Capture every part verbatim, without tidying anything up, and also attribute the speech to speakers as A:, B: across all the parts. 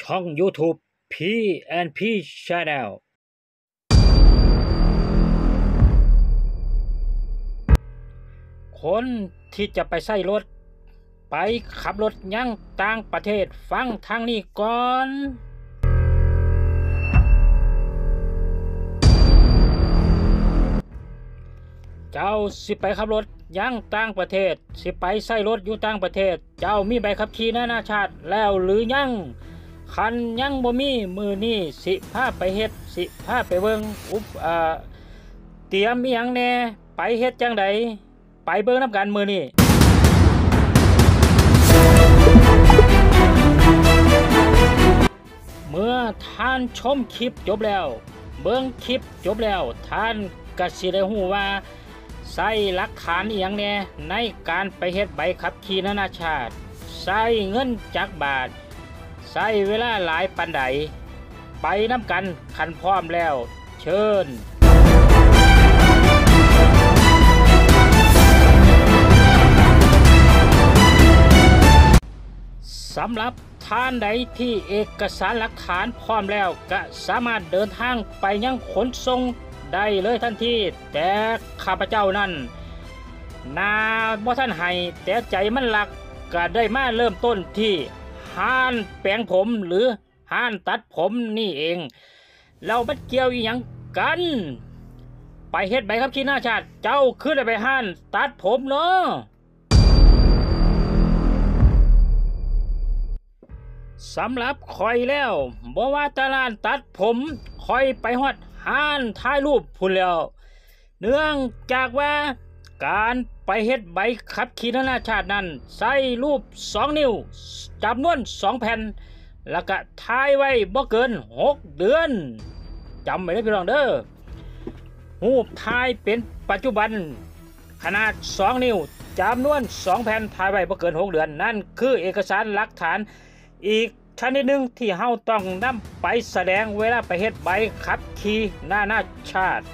A: ช่อง YouTube พี แอนด์ พี Channel คนที่จะไปใช้รถไปขับรถยังต่างประเทศฟังทางนี้ก่อนเจ้าสิไปขับรถยังต่างประเทศสิไปใช้รถอยู่ต่างประเทศเจ้ามีใบขับขี่นานาชาติแล้วหรือยังคันยังบ่มีมือนี้สิพาไปเฮ็ดสิพาไปเบิ่งอุปเอ่อเตรียมอีหยังแน่ไปเฮ็ดจังไดไปเบิ่งนำกันมือนี้เมื่อท่านชมคลิปจบแล้วเบิ่งคลิปจบแล้วท่านก็สิได้ฮู้ว่าใส่หลักฐานอีหยังแน่ในการไปเฮ็ดใบขับขี่นานาชาติใส่เงินจักบาทใส่เวลาหลายปานใดไปนำกันคันพร้อมแล้วเชิญสำหรับท่านใดที่เอกสารหลักฐานพร้อมแล้วก็สามารถเดินทางไปยังขนส่งได้เลยทันทีแต่ข้าพเจ้านั้นนาบ่ท่านให้แต่ใจมันหลักก็ได้มาเริ่มต้นที่ห้านแปลงผมหรือห้านตัดผมนี่เองเราบัดเกี่ยวอีหยังกันไปเฮ็ดใบขับขี่นานาชาติเจ้าขึ้นไปห้านตัดผมเนาะสำหรับคอยแล้วบ่ว่าตลาดตัดผมคอยไปฮอดห้านถ่ายรูปพุ่นแล้วเนื่องจากว่าการไปเฮ็ดใบขับขี่นานาชาตินั้นใส่รูปสองนิ้วจำนวนสองแผ่นแล้วก็ถ่ายไว้บ่เกินหกเดือนจำไว้เด้อพี่น้องเด้อรูปถ่ายเป็นปัจจุบันขนาดสองนิ้วจำนวนสองแผ่นถ่ายไว้บ่เกินหกเดือนนั่นคือเอกสารหลักฐานอีกชนิดหนึ่งที่เฮาต้องนำไปแสดงเวลาไปเฮ็ดใบขับขี่นานาชาติ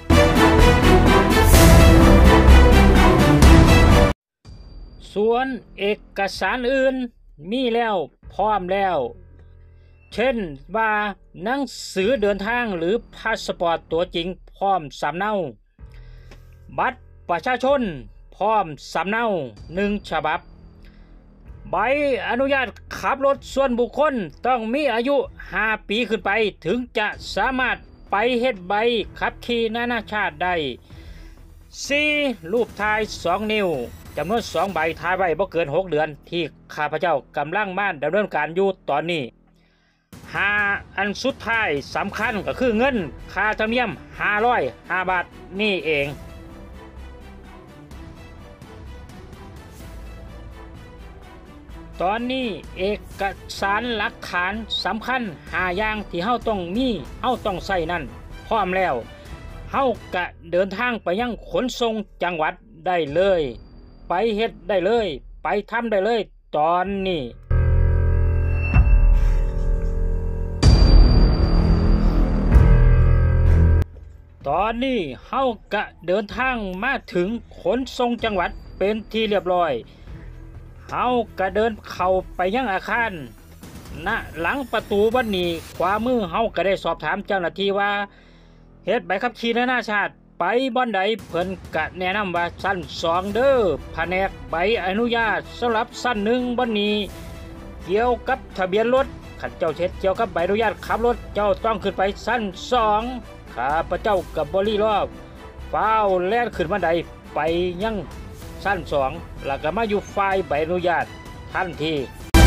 A: ส่วนเอกสารอื่นมีแล้วพร้อมแล้วเช่นว่าหนังสือเดินทางหรือพาสปอร์ตตัวจริงพร้อมสำเนาบัตรประชาชนพร้อมสำเนาหนึ่งฉบับใบอนุญาตขับรถส่วนบุคคลต้องมีอายุห้าปีขึ้นไปถึงจะสามารถไปเฮ็ดใบขับขี่นานาชาติได้สี่รูปถ่ายสองนิ้วจำนวนสองใบถ่ายไว้บ่เกินหกเดือนที่ข้าพเจ้ากำลังมาดำเนินการอยู่ตอนนี้ห้าอันสุดท้ายสำคัญก็คือเงินค่าธรรมเนียมห้าร้อยห้าบาทนี่เองตอนนี้เอกสารหลักฐานสำคัญห้าอย่างที่เฮาต้องมีเฮาต้องใส่นั่นพร้อมแล้วเฮาก็เดินทางไปยังขนส่งจังหวัดได้เลยไปเฮ็ดได้เลยไปทำได้เลยตอนนี้ตอนนี้เฮาก็เดินทางมาถึงขนส่งจังหวัดเป็นที่เรียบร้อยเฮาก็เดินเข้าไปยังอาคารณหลังประตูบัดนี้ขวามือเฮาก็ได้สอบถามเจ้าหน้าที่ว่าเฮ็ดใบขับขี่นานาชาติไปบ่อนใดเพิ่นก็แนะนำว่าชั้นสองเด้อแผนกใบอนุญาตสำหรับชั้นหนึ่งบ่อนนี้เกี่ยวกับทะเบียนรถขันเจ้าเช็ดเกี่ยวกับใบอนุญาตขับรถเจ้าต้องขึ้นไปชั้นสองข้าพเจ้ากับบริรอบฟ้าวแล่นขึ้นบันไดไปยังชั้นสองแล้วก็มาอยู่ฝ่ายใบอนุญาตทันที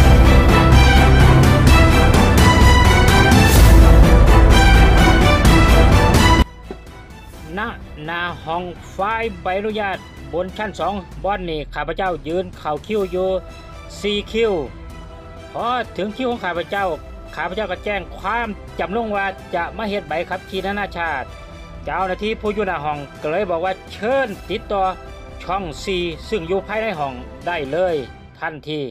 A: ณหน้าห้องฝ่ายใบอนุญาตบนชั้นสองบ่อนนี้ข้าพเจ้ายืนเข้าคิวอยู่สี่คิวพอถึงคิวของข้าพเจ้าข้าพเจ้าก็แจ้งความจำลงว่าจะมาเฮ็ดใบขับขี่นานาชาติเจ้าหน้าที่ผู้อยู่หน้าห้องก็เลยบอกว่าเชิญติดต่อช่องสี่ซึ่งอยู่ภายในห้องได้เลยทันที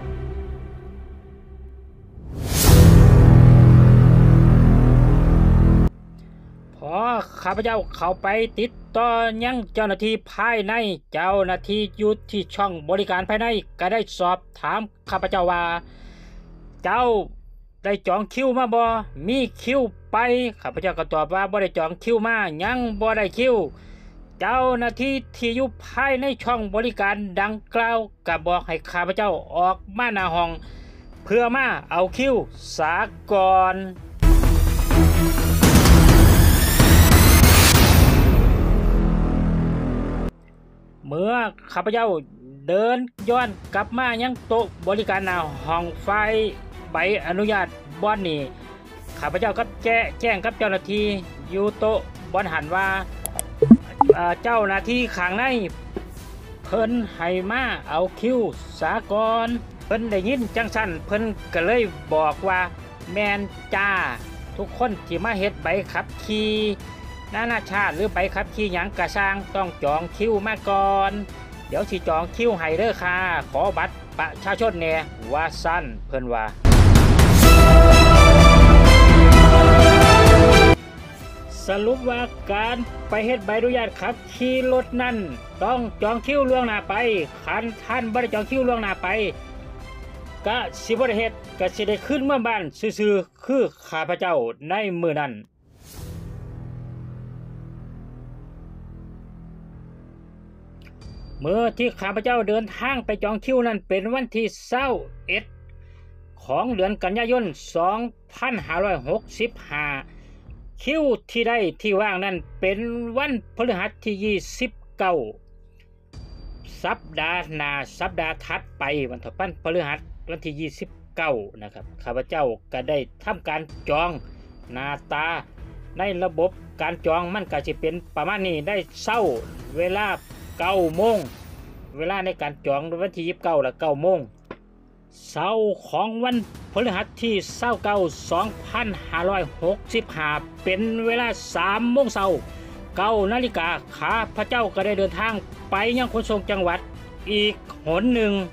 A: พอข้าพเจ้าเข้าไปติดต่อยังเจ้าหน้าที่ภายในเจ้าหน้าที่อยู่ที่ช่องบริการภายในก็ได้สอบถามข้าพเจ้าว่าเจ้าได้จองคิวมาบ่มีคิวไปข้าพเจ้าก็ตอบว่าบ่ได้จองคิวมายังบ่ได้คิวเจ้าหน้าที่ที่อยู่ภายในช่องบริการดังกล่าวก็บอกให้ข้าพเจ้าออกมาหน้าห้องเพื่อมาเอาคิวสาก่อนเมื่อข้าพเจ้าเดินย้อนกลับมายังโต๊ะบริการหน้าห้องไฟใบอนุญาตบ่อนนี่ข้าพเจ้าก็แจ้แจ้งกับเจ้าหน้าที่อยู่โต๊ะบ่อนหันว่าเจ้าหน้าที่ข้างในเพิ่นให้มาเอาคิวสาก่อนเพิ่นได้ยินจังสั่นเพิ่นก็เลยบอกว่าแมนจ้าทุกคนที่มาเฮ็ดใบขับขี่นานาชาติหรือใบขับขี่หยังกระช่างต้องจองคิวมาก่อนเดี๋ยวสิจองคิวให้เด้อค่ะขอบัตรประชาชนแน่ว่าสั้นเพิ่นว่าสรุปว่าการไปเฮ็ดใบอนุญาตขับขี่รถนั้นต้องจองคิวล่วงหน้าไปคันท่านบ่ได้จองคิวล่วงหน้าไปก็สิบ่ได้เฮ็ดก็สิได้ขึ้นเมื่อบ้านซื่อๆคือข้าพเจ้าในมื้อนั้นเมื่อที่ข้าพเจ้าเดินทางไปจองคิวนั้นเป็นวันที่ยี่สิบเอ็ดของเดือนกันยายนสองพันห้าร้อยหกสิบห้าคิวที่ได้ที่ว่างนั้นเป็นวันพฤหัสที่ยี่สิบเก้าสัปดาห์หน้าสัปดาห์ถัดไปวันถัดไปพฤหัสวันที่ยี่สิบเก้านะครับข้าพเจ้าก็ได้ทำการจองหน้าตาในระบบการจองมันก็จะเป็นประมาณนี้ได้เช้าเวลาเก้าโมงเวลาในการจองวันที่ยี่สิบเก้าและเก้าโมงเช้าของวันพฤหัสที่ยี่สิบเก้า สองพันห้าร้อยหกสิบห้าเป็นเวลาสามโมงเช้าเก้านาฬิกาข้าพเจ้าก็ได้เดินทางไปยังขนส่งจังหวัดอีกหนหนึ่ง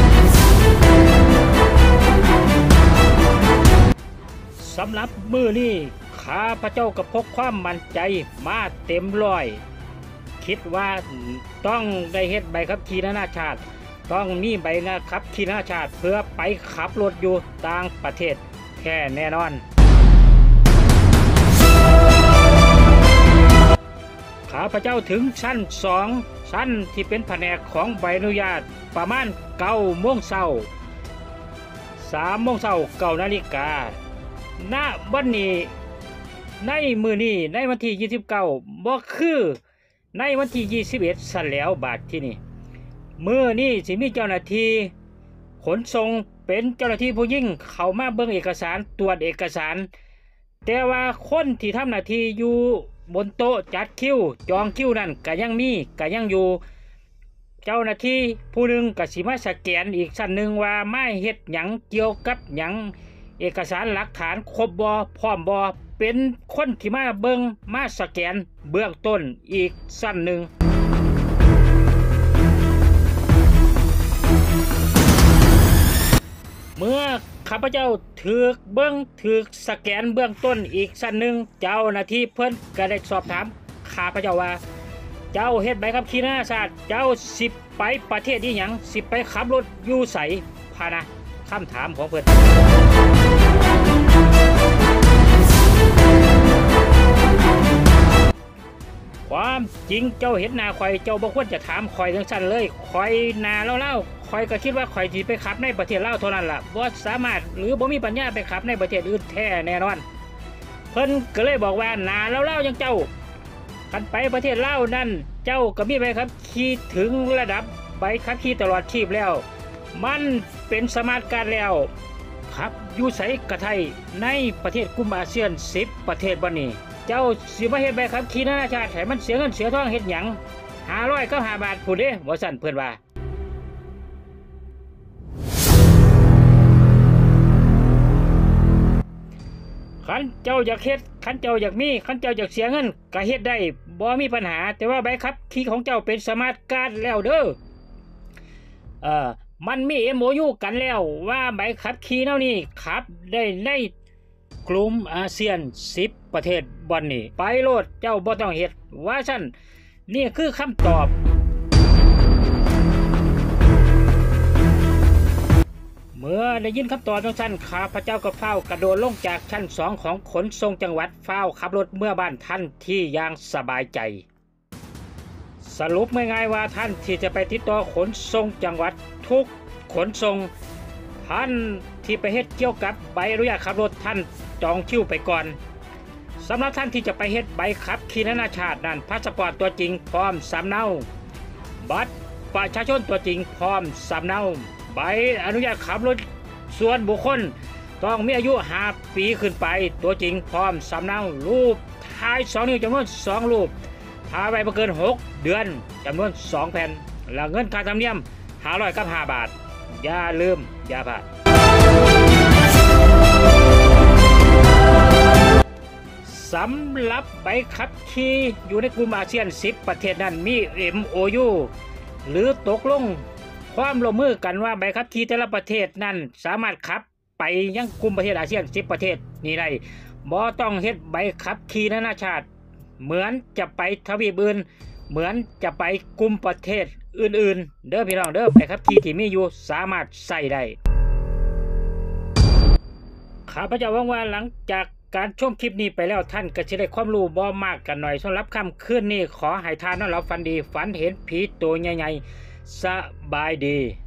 A: สำหรับมื้อนี้ข้าพเจ้าก็พกความมั่นใจมาเต็มร้อยคิดว่าต้องได้เฮ็ดใบขับขี่นานาชาติต้องมีใบขับขี่นานาชาติเพื่อไปขับรถอยู่ต่างประเทศแค่แน่นอนข้าพเจ้าถึงชั้นสองชั้นที่เป็นแผนกของใบอนุญาตประมาณเก้าโมงเช้าสามโมงเช้าเก้านาฬิกาณวันนี้ในมื้อนี้ในวันที่ยี่สิบเก้าบ่คือในวันที่ยี่สิบเอ็ดซะแล้วบาดที่นี่มื้อนี้สิมีเจ้าหน้าที่ขนส่งเป็นเจ้าหน้าที่ผู้หญิงเข้ามาเบิ่งเอกสารตรวจเอกสารแต่ว่าคนที่ทำหน้าที่อยู่บนโต๊ะจัดคิวจองคิวนั่นก็ยังมีก็ยังอยู่เจ้าหน้าที่ผู้หนึ่งก็สิมาสแกนอีกชั้นหนึ่งว่ามาเฮ็ดหยังเกี่ยวกับหยังเอกสารหลักฐานครบบ่พร้อมบ่เป็นคนที่มาเบิ่งมาสแกนเบื้องต้นอีกชั้นหนึ่งเมื่อข้าพเจ้าถือเบื้องถือสแกนเบื้องต้นอีกชั้นหนึ่งเจ้าหน้าที่เพิ่นก็ได้สอบถามข้าพเจ้าว่าเจ้าเฮ็ดใบขับขี่นานาชาติเจ้าสิไปประเทศที่หยังสิไปขับรถอยู่ไสพานะคำถามของเพิ่นความจริงเจ้าเห็นหน้าข่อยเจ้าบ่ควรจะถามข่อยจังซั่นเลยข่อยหน้าเล่าๆข่อยก็คิดว่าข่อยสิไปขับในประเทศลาวเท่านั้นล่ะบ่สามารถหรือบ่มีปัญญาไปขับในประเทศอื่นแท้แน่นอนเพิ่นก็เลยบอกว่าหน้าเล่าๆจังเจ้าคันไปประเทศลาวนั่นเจ้าก็มีใบขับขี่ถึงระดับใบขับขี่ตลอดชีพแล้วมันเป็นสมาร์ทการ์ดแล้วขับอยู่ไสกะไทยในประเทศกลุ่มอาเซียนสิบประเทศบัดนี้เจ้าสิมาเฮ็ดใบขับขี่นานาชาติให้มันเสียเงินเสียทองเฮ็ดหยังห้าร้อยกับห้าบาทพูดเด้บ่สั่นเพิ่นว่าคันเจ้าอยากเฮ็ดคันเจ้าอยากมีคันเจ้าอยากเสียเงินก็เฮ็ดได้บ่มีปัญหาแต่ว่าใบขับขี่ของเจ้าเป็นสมาร์ทการ์ดแล้วเด้อเอ่อมันมี เอ็ม โอ ยู กันแล้วว่าใบขับขี่แนวนี้ขับได้ในกลุ่มอาเซียนสิบประเทศบัดนี้ไปโลดเจ้าบ่ต้องเฮ็ดว่าซั่นนี่คือคำตอบเมื่อได้ได้ยินคำตอบสั้นข้าพเจ้าก็เฝ้ากระโดดลงจากชั้นสองของขนส่งจังหวัดเฝ้าขับรถเมื่อบ้านท่านที่อย่างสบายใจสรุปง่ายๆว่าท่านที่จะไปติดต่อขนส่งจังหวัดทุกขนส่งท่านที่ไปเฮ็ดเกี่ยวกับใบอนุญาตขับรถท่านจองคิวไปก่อนสำหรับท่านที่จะไปเฮ็ดใบขับขี่นานาชาตินั้นพาสปอร์ตตัวจริงพร้อมสำเนาบัตรประชาชนตัวจริงพร้อมสำเนาใบอนุญาตขับรถส่วนบุคคลต้องมีอายุห้าปีขึ้นไปตัวจริงพร้อมสำเนารูปถ่ายสองนิ้วจำนวนสองรูปถ่ายไว้ไม่เกินหกเดือนจำนวนสองแผ่นและเงินค่าธรรมเนียมห้าร้อยกับห้าบาทอย่าลืมอย่าพลาดสำหรับใบขับขี่อยู่ในกลุ่มอาเซียนสิบประเทศนั้นมี เอ็ม โอ ยู หรือตกลงความร่วมมือกันว่าใบขับขี่แต่ละประเทศนั้นสามารถขับไปยังกลุ่มประเทศอาเซียนสิบประเทศนี้ได้บ่ต้องเฮ็ดใบขับขี่นานาชาติเหมือนจะไปทวีปอื่นเหมือนจะไปกลุ่มประเทศอื่นๆเด้อพี่น้องเด้อใบขับขี่ที่มีอยู่สามารถใช้ได้ข้าพเจ้าหวังว่าหลังจากการชมคลิปนี้ไปแล้วท่านก็จะได้ความรู้บ่มากกันหน่อยสำหรับค่ำคืนนี้ขอให้ทานนอนหลับฝันดีฝันเห็นผีตัวใหญ่ๆสบายดี